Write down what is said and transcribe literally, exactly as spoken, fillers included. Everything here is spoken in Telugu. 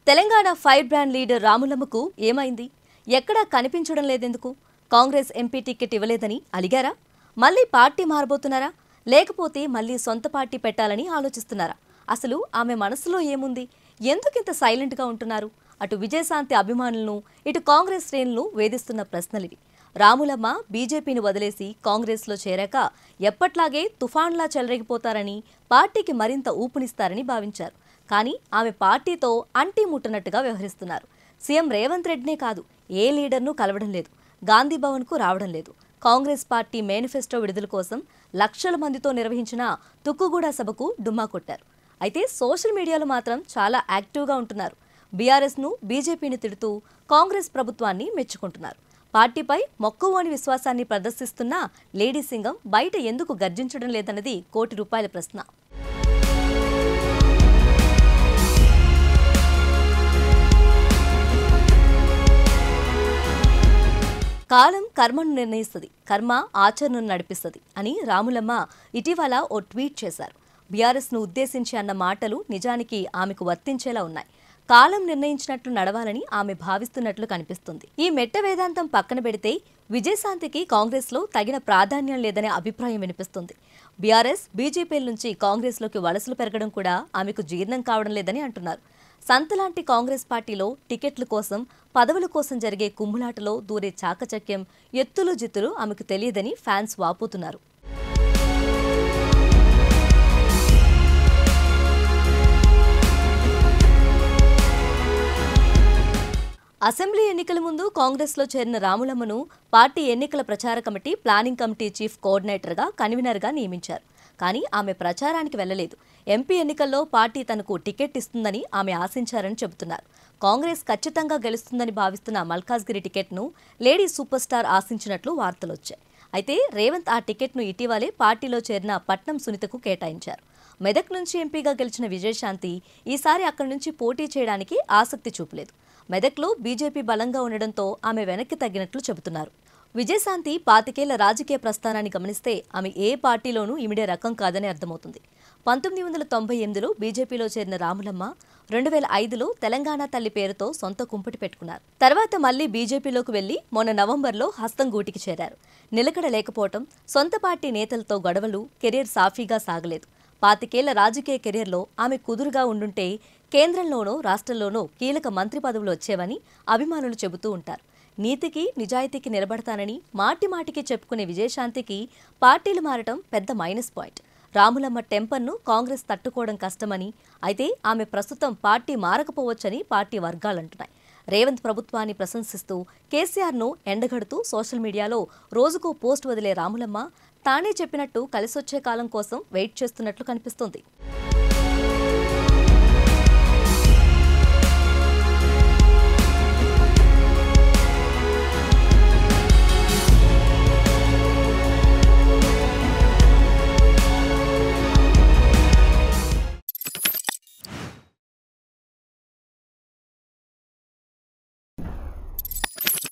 తెలంగాణ ఫైర్ బ్రాండ్ లీడర్ రాములమ్మకు ఏమైంది? ఎక్కడా కనిపించడం లేదెందుకు? కాంగ్రెస్ ఎంపీ టికెట్ ఇవ్వలేదని అలిగారా? మళ్ళీ పార్టీ మారబోతున్నారా? లేకపోతే మళ్ళీ సొంత పార్టీ పెట్టాలని ఆలోచిస్తున్నారా? అసలు ఆమె మనసులో ఏముంది? ఎందుకింత సైలెంట్గా ఉంటున్నారు? అటు విజయశాంతి అభిమానులను, ఇటు కాంగ్రెస్ శ్రేణులను వేధిస్తున్న ప్రశ్నలివి. రాములమ్మ బీజేపీని వదిలేసి కాంగ్రెస్లో చేరాక ఎప్పట్లాగే తుఫాన్లా చెలరేగిపోతారని, పార్టీకి మరింత ఊపునిస్తారని భావించారు. కానీ ఆమె పార్టీతో అంటీ ముట్టనట్టుగా వ్యవహరిస్తున్నారు. సీఎం రేవంత్ రెడ్డినే కాదు, ఏ లీడర్ను కలవడం లేదు, గాంధీ భవన్కు రావడం లేదు. కాంగ్రెస్ పార్టీ మేనిఫెస్టో విడుదల కోసం లక్షల మందితో నిర్వహించిన తుక్కుగూడ సభకు డుమ్మా కొట్టారు. అయితే సోషల్ మీడియాలో మాత్రం చాలా యాక్టివ్గా ఉంటున్నారు. బీఆర్ఎస్ను, బీజేపీని తిడుతూ కాంగ్రెస్ ప్రభుత్వాన్ని మెచ్చుకుంటున్నారు. పార్టీపై మొక్కవోని విశ్వాసాన్ని ప్రదర్శిస్తున్న లేడీ సింగం బయట ఎందుకు గర్జించడం లేదన్నది కోటి రూపాయల ప్రశ్న. కాలం కర్మను నిర్ణయిస్తుంది, కర్మ ఆచరణను నడిపిస్తుంది అని రాములమ్మ ఇటీవల ఓ ట్వీట్ చేశారు. బీఆర్ఎస్ను ఉద్దేశించి అన్న మాటలు నిజానికి ఆమెకు వర్తించేలా ఉన్నాయి. కాలం నిర్ణయించినట్లు నడవాలని ఆమె భావిస్తున్నట్లు కనిపిస్తుంది. ఈ మెట్ట వేదాంతం పక్కన పెడితే విజయశాంతికి కాంగ్రెస్లో తగిన ప్రాధాన్యం లేదనే అభిప్రాయం వినిపిస్తుంది. బీఆర్ఎస్, బీజేపీల నుంచి కాంగ్రెస్లోకి వలసలు పెరగడం కూడా ఆమెకు జీర్ణం కావడం లేదని అంటున్నారు. సంతలాంటి కాంగ్రెస్ పార్టీలో టికెట్ల కోసం, పదవుల కోసం జరిగే కుమ్ములాటలో దూరే చాకచక్యం, ఎత్తులు జిత్తులు ఆమెకు తెలియదని ఫ్యాన్స్ వాపోతున్నారు. అసెంబ్లీ ఎన్నికల ముందు కాంగ్రెస్లో చేరిన రాములమ్మను పార్టీ ఎన్నికల ప్రచార కమిటీ ప్లానింగ్ కమిటీ చీఫ్ కోఆర్డినేటర్గా, కన్వీనర్గా నియమించారు. కానీ ఆమె ప్రచారానికి వెళ్లలేదు. ఎంపీ ఎన్నికల్లో పార్టీ తనకు టికెట్ ఇస్తుందని ఆమె ఆశించారని చెబుతున్నారు. కాంగ్రెస్ ఖచ్చితంగా గెలుస్తుందని భావిస్తున్న మల్కాజ్గిరి టికెట్ను లేడీ సూపర్ స్టార్ ఆశించినట్లు వార్తలొచ్చాయి. అయితే రేవంత్ ఆ టికెట్ను ఇటీవలే పార్టీలో చేరిన పట్నం సునీతకు కేటాయించారు. మెదక్ నుంచి ఎంపీగా గెలిచిన విజయశాంతి ఈసారి అక్కడి నుంచి పోటీ చేయడానికి ఆసక్తి చూపలేదు. మెదక్లో బీజేపీ బలంగా ఉండడంతో ఆమె వెనక్కి తగ్గినట్లు చెబుతున్నారు. విజయశాంతి పాతికేళ్ల రాజకీయ ప్రస్థానాన్ని గమనిస్తే ఆమె ఏ పార్టీలోనూ ఇమిడే రకం కాదని అర్థమవుతుంది. పంతొమ్మిది వందల తొంభై ఎనిమిదిలో బీజేపీలో చేరిన రాములమ్మ రెండు వేల ఐదులో తెలంగాణ తల్లి పేరుతో సొంత కుంపటి పెట్టుకున్నారు. తర్వాత మళ్లీ బీజేపీలోకి వెళ్లి మొన్న నవంబర్లో హస్తం గూటికి చేరారు. నిలకడ లేకపోవటం, సొంత పార్టీ నేతలతో గొడవలు, కెరీర్ సాఫీగా సాగలేదు. పాతికేళ్ల రాజకీయ కెరీర్లో ఆమె కుదురుగా ఉండుంటే కేంద్రంలోనో రాష్ట్రంలోనో కీలక మంత్రి పదవులు వచ్చేవని అభిమానులు చెబుతూ ఉంటారు. నీతికి, నిజాయితీకి నిలబడతానని మాటి మాటికి చెప్పుకునే విజయశాంతికి పార్టీలు మారటం పెద్ద మైనస్ పాయింట్. రాములమ్మ టెంపర్ను కాంగ్రెస్ తట్టుకోవడం కష్టమని, అయితే ఆమె ప్రస్తుతం పార్టీ మారకపోవచ్చని పార్టీ వర్గాలంటున్నాయి. రేవంత్ ప్రభుత్వాన్ని ప్రశంసిస్తూ కేసీఆర్ను ఎండగడుతూ సోషల్ మీడియాలో రోజుకో పోస్ట్ వదిలే రాములమ్మ తానే చెప్పినట్టు కలిసొచ్చే కాలం కోసం వెయిట్ చేస్తున్నట్లు కనిపిస్తోంది.